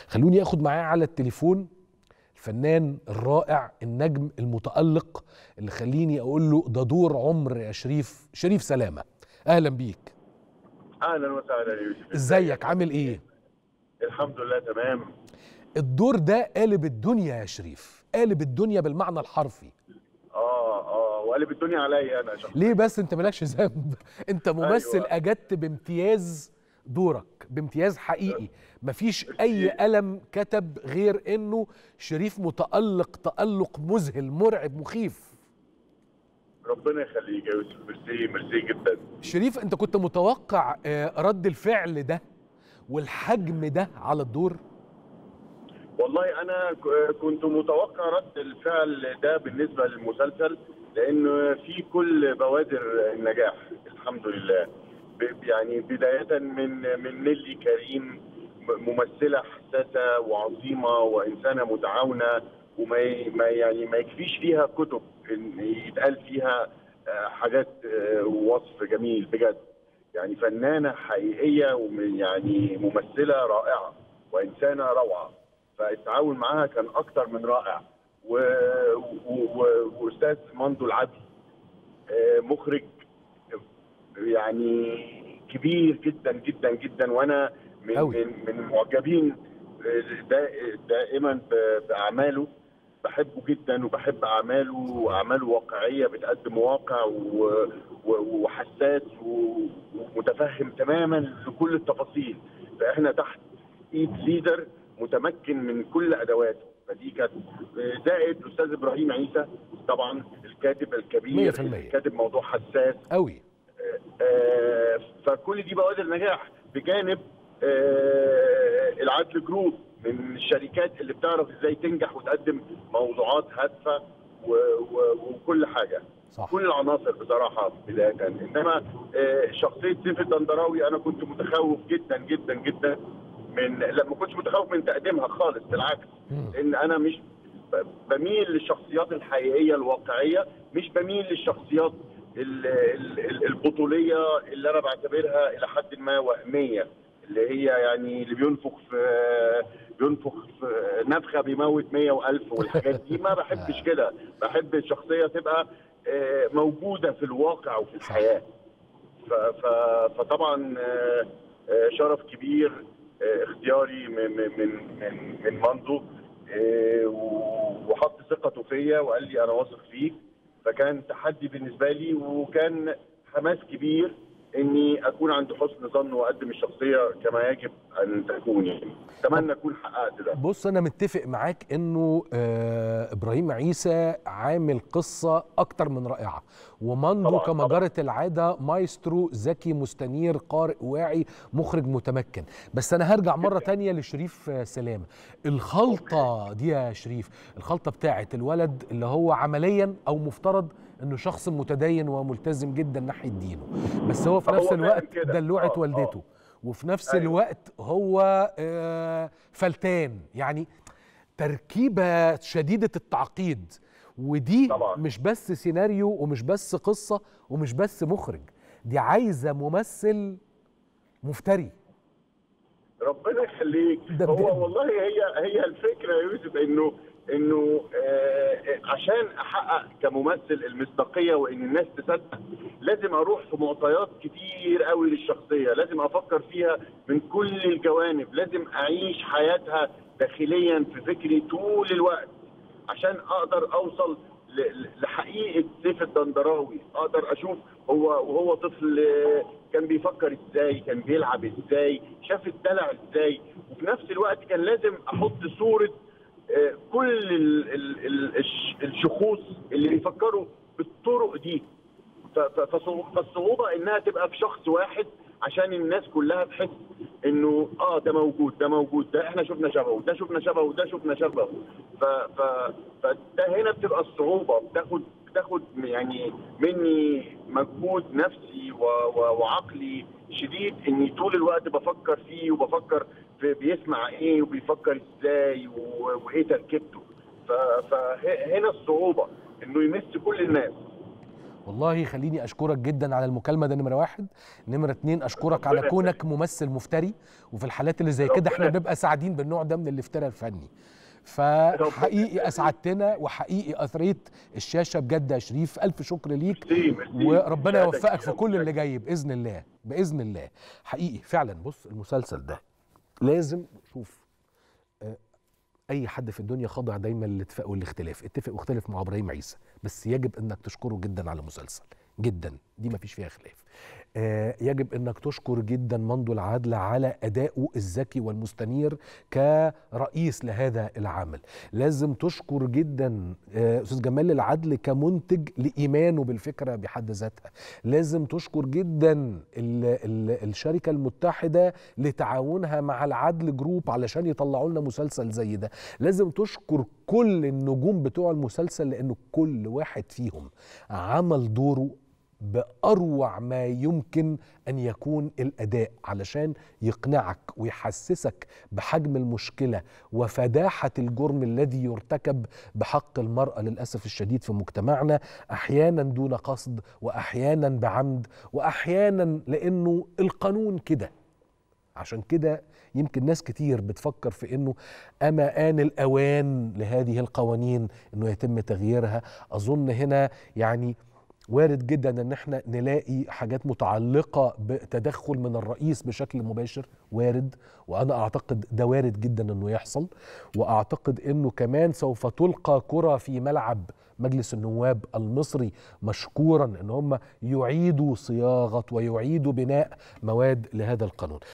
خلوني اخد معاه على التليفون الفنان الرائع النجم المتألق اللي خليني اقول له ده دور عمر يا شريف. شريف سلامة، اهلا بيك. اهلا وسهلا يا يوسف. ازيك؟ عامل ايه؟ الحمد لله تمام. الدور ده قالب الدنيا يا شريف، قالب الدنيا بالمعنى الحرفي. وقلب الدنيا عليا انا شخصيا. ليه بس؟ انت مالكش ذنب. انت ممثل أيوة. اجدت بامتياز دورك، بامتياز حقيقي. مفيش اي قلم كتب غير انه شريف متألق تألق مذهل مرعب مخيف. ربنا يخليك يا يوسف، ميرسي جدا. شريف، انت كنت متوقع رد الفعل ده والحجم ده على الدور؟ والله انا كنت متوقع رد الفعل ده بالنسبه للمسلسل، لان في كل بوادر النجاح الحمد لله. يعني بدايه من نيلي كريم، ممثله حساسه وعظيمه وانسانه متعاونه، ما يكفيش فيها كتب ان يتقال فيها حاجات وصف جميل بجد. يعني فنانه حقيقيه ويعني ممثله رائعه وانسانه روعه. فالتعاون معاها كان اكتر من رائع. واستاذ مندو العدل مخرج يعني كبير جدا جدا جدا، وانا من معجبين دائما باعماله. بحبه جدا وبحب اعماله، واعماله واقعيه بتقدم واقع وحساس ومتفهم تماما لكل التفاصيل. فاحنا تحت ايد ليدر متمكن من كل ادواته. فدي كانت زائد الاستاذ ابراهيم عيسى طبعا الكاتب الكبير 100%. كاتب موضوع حساس قوي. فكل دي بوادر نجاح، بجانب العدل جروب من الشركات اللي بتعرف ازاي تنجح وتقدم موضوعات هادفه وكل حاجه. صح. كل العناصر بصراحه بدايه. انما شخصيه سيف الدندراوي انا كنت متخوف جدا جدا جدا لا، ما كنتش متخوف من تقديمها خالص، بالعكس. لان انا مش بميل للشخصيات الحقيقيه الواقعيه، مش بميل للشخصيات البطوليه اللي انا بعتبرها الى حد ما وهميه، اللي هي يعني اللي بينفخ في نفخه بيموت 100 و1000 والحاجات دي. ما بحبش كده. بحب الشخصيه تبقى موجوده في الواقع وفي الحياه. فطبعا شرف كبير اختياري من مندو، وحط ثقته فيا وقال لي انا واثق فيك. فكان تحدي بالنسبه لي، وكان حماس كبير اني اكون عند حسن ظن واقدم الشخصيه كما يجب ان تكون. يعني اتمنى اكون حققت ده. بص، انا متفق معاك انه ابراهيم عيسى عامل قصه اكتر من رائعه، ومندو كما جرت العاده مايسترو ذكي مستنير قارئ واعي مخرج متمكن. بس انا هرجع مره تانية لشريف سلامة. الخلطه دي يا شريف، الخلطه بتاعت الولد اللي هو عمليا او مفترض انه شخص متدين وملتزم جدا ناحيه دينه، بس هو في نفس الوقت دلوعه والدته، وفي نفس الوقت هو فلتان. يعني تركيبة شديدة التعقيد، ودي طبعا مش بس سيناريو ومش بس قصة ومش بس مخرج، دي عايزة ممثل مفتري. ربنا يخليك. هو والله هي الفكرة يا يوسف، انه عشان احقق كممثل المصداقيه وان الناس تصدق، لازم اروح في معطيات كتير قوي للشخصيه، لازم افكر فيها من كل الجوانب، لازم اعيش حياتها داخليا في فكري طول الوقت عشان اقدر اوصل لحقيقه سيف الدندراوي. اقدر اشوف هو وهو طفل كان بيفكر ازاي، كان بيلعب ازاي، شاف الدلع ازاي، وفي نفس الوقت كان لازم احط صوره كل الشخوص اللي بيفكروا بالطرق دي. فالصعوبه انها تبقى في شخص واحد عشان الناس كلها تحس انه ده موجود، ده موجود، ده احنا شفنا شبهه، ده شفنا شبهه، وده شفنا شبهه. فده هنا بتبقى الصعوبه، بتاخد يعني مني مجهود نفسي وعقلي شديد، اني طول الوقت بفكر فيه وبفكر بيسمع ايه وبيفكر ازاي وايه تركيبته. فهنا الصعوبه انه يمس كل الناس. والله خليني اشكرك جدا على المكالمه، ده نمره واحد. نمره اتنين اشكرك على كونك ممثل مفتري، وفي الحالات اللي زي كده احنا بنبقى سعيدين بالنوع ده من الافتراء الفني. فحقيقي اسعدتنا، وحقيقي اثريت الشاشه بجد يا شريف. الف شكر ليك، وربنا يوفقك في كل اللي جاي باذن الله باذن الله. حقيقي فعلا بص المسلسل ده لازم شوف، اي حد في الدنيا خاضع دايما للاتفاق والاختلاف، اتفق واختلف مع ابراهيم عيسى، بس يجب انك تشكره جدا على المسلسل جدا، دي مفيش فيها خلاف. يجب انك تشكر جدا مندو العدل على ادائه الذكي والمستنير كرئيس لهذا العمل. لازم تشكر جدا استاذ جمال العدل كمنتج لايمانه بالفكره بحد ذاتها. لازم تشكر جدا الشركه المتحده لتعاونها مع العدل جروب علشان يطلعوا لنا مسلسل زي ده. لازم تشكر كل النجوم بتوع المسلسل، لانه كل واحد فيهم عمل دوره بأروع ما يمكن أن يكون الأداء، علشان يقنعك ويحسسك بحجم المشكلة وفداحة الجرم الذي يرتكب بحق المرأة للأسف الشديد في مجتمعنا، أحيانا دون قصد وأحيانا بعمد وأحيانا لأنه القانون كده. عشان كده يمكن ناس كتير بتفكر في أنه أما آن الأوان لهذه القوانين أنه يتم تغييرها. أظن هنا يعني وارد جدا ان احنا نلاقي حاجات متعلقة بتدخل من الرئيس بشكل مباشر، وارد، وانا اعتقد ده وارد جدا انه يحصل. واعتقد انه كمان سوف تلقى كرة في ملعب مجلس النواب المصري مشكورا ان هم يعيدوا صياغة ويعيدوا بناء مواد لهذا القانون.